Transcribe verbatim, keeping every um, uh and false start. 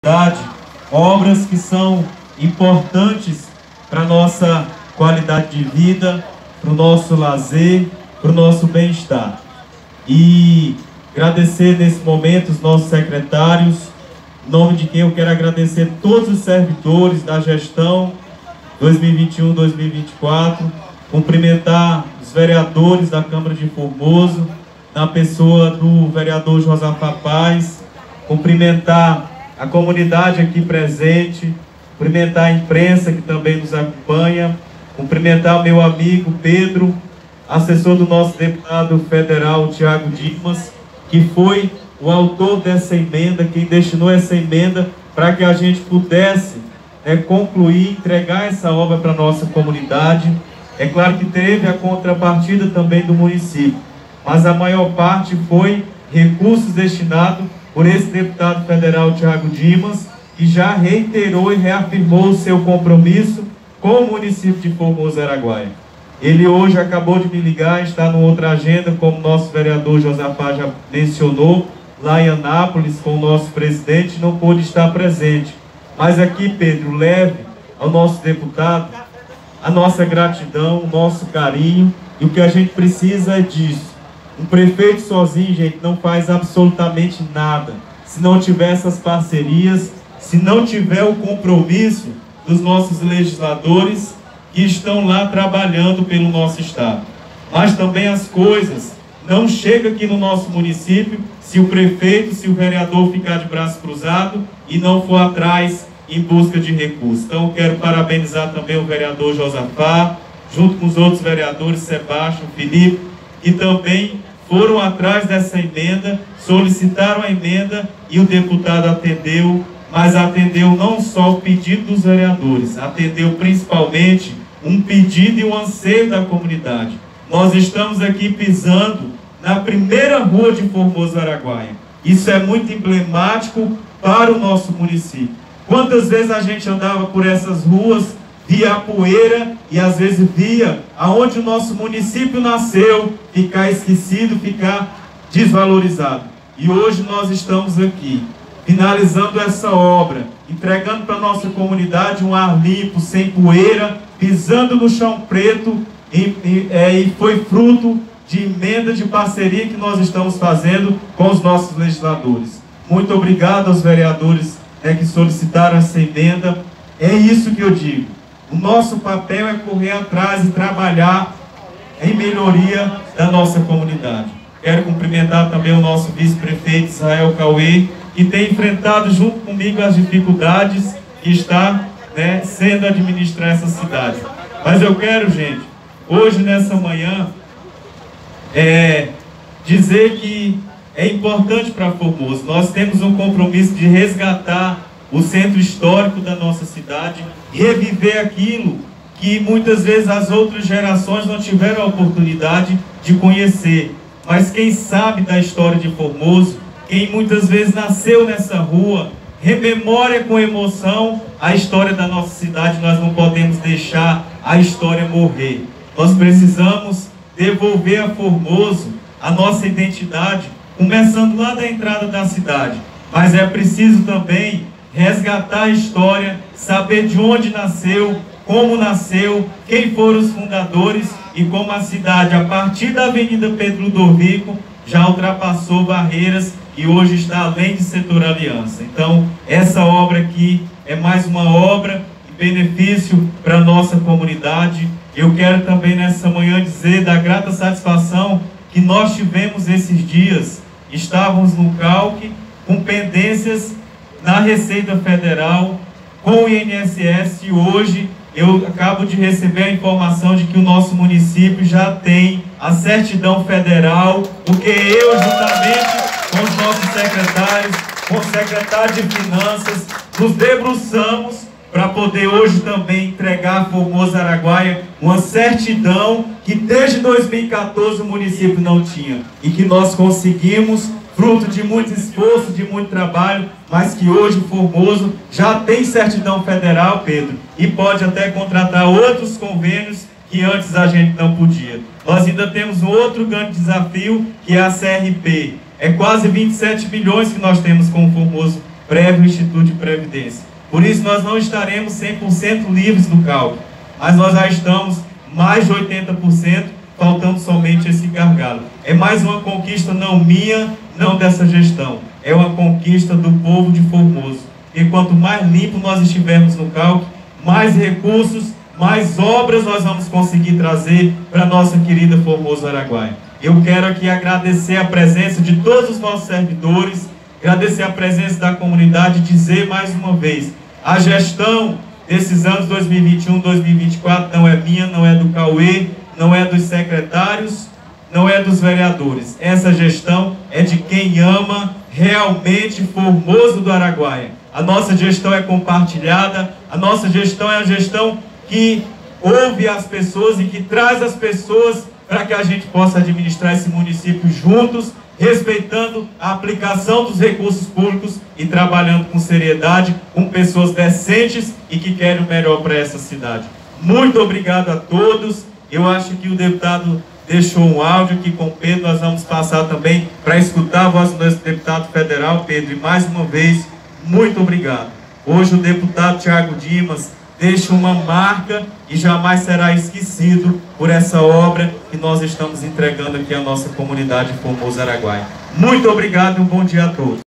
obras que são importantes para a nossa qualidade de vida, para o nosso lazer, para o nosso bem-estar. E agradecer nesse momento os nossos secretários, em nome de quem eu quero agradecer todos os servidores da gestão dois mil e vinte e um, dois mil e vinte e quatro, cumprimentar os vereadores da Câmara de Formoso, na pessoa do vereador Josafá Paz, cumprimentar a comunidade aqui presente, cumprimentar a imprensa que também nos acompanha, cumprimentar meu amigo Pedro, assessor do nosso deputado federal Tiago Dimas, que foi o autor dessa emenda, quem destinou essa emenda para que a gente pudesse é, concluir, entregar essa obra para a nossa comunidade. É claro que teve a contrapartida também do município, mas a maior parte foi recursos destinados por esse deputado federal Tiago Dimas, que já reiterou e reafirmou o seu compromisso com o município de Formoso Araguaia. Ele hoje acabou de me ligar, está numa outra agenda, como nosso vereador Josafá já mencionou, lá em Anápolis, com o nosso presidente, não pôde estar presente. Mas aqui, Pedro, leve ao nosso deputado a nossa gratidão, o nosso carinho, e o que a gente precisa é disso. Um prefeito sozinho, gente, não faz absolutamente nada. Se não tiver essas parcerias, se não tiver o compromisso dos nossos legisladores que estão lá trabalhando pelo nosso estado. Mas também as coisas não chegam aqui no nosso município se o prefeito, se o vereador ficar de braço cruzado e não for atrás em busca de recursos. Então eu quero parabenizar também o vereador Josafá, junto com os outros vereadores, Sebastião, Felipe, que também foram atrás dessa emenda, solicitaram a emenda e o deputado atendeu, mas atendeu não só o pedido dos vereadores, atendeu principalmente um pedido e um anseio da comunidade. Nós estamos aqui pisando na primeira rua de Formoso Araguaia. Isso é muito emblemático para o nosso município. Quantas vezes a gente andava por essas ruas, via a poeira e às vezes via aonde o nosso município nasceu ficar esquecido, ficar desvalorizado. E hoje nós estamos aqui, finalizando essa obra, entregando para a nossa comunidade um ar limpo, sem poeira, pisando no chão preto, e, e, é, e foi fruto de emenda de parceria que nós estamos fazendo com os nossos legisladores. Muito obrigado aos vereadores é, que solicitaram essa emenda. É isso que eu digo. O nosso papel é correr atrás e trabalhar em melhoria da nossa comunidade. Quero cumprimentar também o nosso vice-prefeito Israel Cauê, que tem enfrentado junto comigo as dificuldades que está né, sendo administrar essa cidade. Mas eu quero, gente, hoje nessa manhã, é, dizer que é importante para Formoso. Nós temos um compromisso de resgatar o centro histórico da nossa cidade, reviver aquilo que muitas vezes as outras gerações não tiveram a oportunidade de conhecer. Mas quem sabe da história de Formoso, quem muitas vezes nasceu nessa rua, rememora com emoção a história da nossa cidade. Nós não podemos deixar a história morrer. Nós precisamos devolver a Formoso a nossa identidade, começando lá da entrada da cidade. Mas é preciso também resgatar a história, saber de onde nasceu, como nasceu, quem foram os fundadores e como a cidade, a partir da Avenida Pedro Ludovico, já ultrapassou barreiras e hoje está além de setor Aliança. Então, essa obra aqui é mais uma obra de benefício para a nossa comunidade. Eu quero também nessa manhã dizer da grata satisfação que nós tivemos esses dias. Estávamos no Calque com pendências na Receita Federal, com o I N S S, e hoje eu acabo de receber a informação de que o nosso município já tem a certidão federal, porque eu, juntamente com os nossos secretários, com o secretário de Finanças, nos debruçamos para poder hoje também entregar a Formoso Araguaia uma certidão que desde dois mil e quatorze o município não tinha, e que nós conseguimos, fruto de muito esforço, de muito trabalho, mas que hoje o Formoso já tem certidão federal, Pedro, e pode até contratar outros convênios que antes a gente não podia. Nós ainda temos um outro grande desafio, que é a C R P. É quase vinte e sete milhões que nós temos com o Formoso prévio Instituto de Previdência. Por isso nós não estaremos cem por cento livres do cálculo, mas nós já estamos mais de oitenta por cento, faltando somente esse gargalo. É mais uma conquista não minha, não dessa gestão, é uma conquista do povo de Formoso. E quanto mais limpo nós estivermos no cálculo, mais recursos, mais obras nós vamos conseguir trazer para a nossa querida Formoso Araguaia. Eu quero aqui agradecer a presença de todos os nossos servidores, agradecer a presença da comunidade e dizer mais uma vez, a gestão desses anos dois mil e vinte e um, dois mil e vinte e quatro não é minha, não é do Cauê, não é dos secretários, não é dos vereadores. Essa gestão é de quem ama realmente Formoso do Araguaia. A nossa gestão é compartilhada, a nossa gestão é a gestão que ouve as pessoas e que traz as pessoas para que a gente possa administrar esse município juntos, respeitando a aplicação dos recursos públicos e trabalhando com seriedade, com pessoas decentes e que querem o melhor para essa cidade. Muito obrigado a todos. Eu acho que o deputado deixou um áudio aqui com o Pedro, nós vamos passar também para escutar a voz do nosso deputado federal, Pedro, e mais uma vez, muito obrigado. Hoje o deputado Thiago Dimas deixa uma marca e jamais será esquecido por essa obra que nós estamos entregando aqui à nossa comunidade Formoso Araguaia. Muito obrigado e um bom dia a todos.